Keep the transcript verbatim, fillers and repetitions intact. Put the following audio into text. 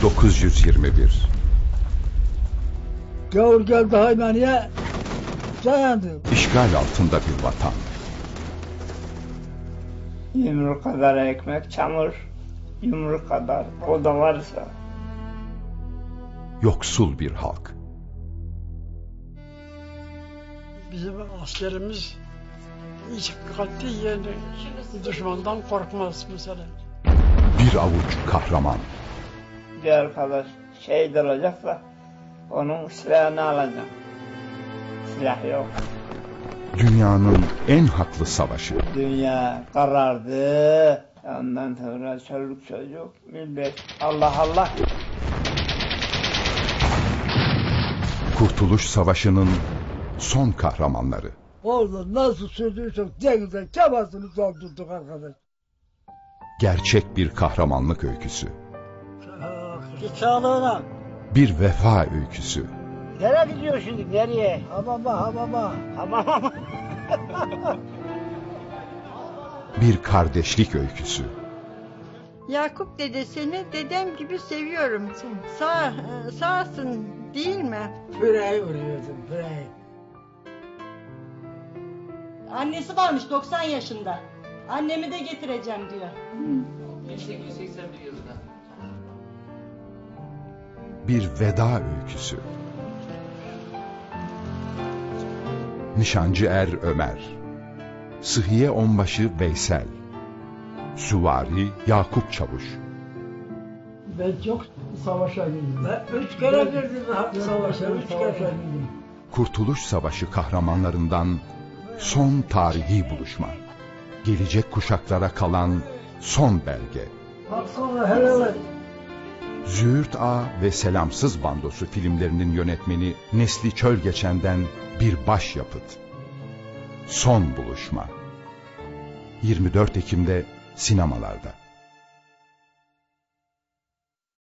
bin dokuz yüz yirmi bir. Gavur geldi Haymani'ye, dayandı. İşgal altında bir vatan. Yumruk kadar ekmek çamur, yumruk kadar o da varsa. Yoksul bir halk. Bizim askerimiz hiç katiyen düşmandan korkmaz mesela. Bir avuç kahraman. Bir arkadaş şehit olacaksa onun silahını alacak. Silah yok. Dünyanın en haklı savaşı. Dünya karardı. Ondan sonra çocuk çocuk millet Allah Allah. Kurtuluş Savaşı'nın son kahramanları. Orada nasıl sürdüysek denize kebasını doldurduk arkadaş. Gerçek bir kahramanlık öyküsü. Çağlığına. Bir vefa öyküsü. Nereye gidiyor şimdi nereye? Hamama hamama. Hamama. Bir kardeşlik öyküsü. Yakup dede seni dedem gibi seviyorum. Sağ, sağsın değil mi? Füreyi vuruyordum füreyi. Annesi varmış doksan yaşında. Annemi de getireceğim diyor. bin sekiz yüz seksen bir yılında. Bir veda öyküsü. Nişancı Er Ömer. Sıhhiye Onbaşı Veysel. Süvari Yakup Çavuş. Ben çok savaşa girdim. Ben üç kere girdim savaşa, üç kere girdim. Kurtuluş Savaşı kahramanlarından son tarihi buluşma. Gelecek kuşaklara kalan son belge. Baksana helal. Züğürt Ağa ve Selamsız Bandosu filmlerinin yönetmeni Nesli Çölgeçen'den bir başyapıt. Son buluşma. yirmi dört Ekim'de sinemalarda.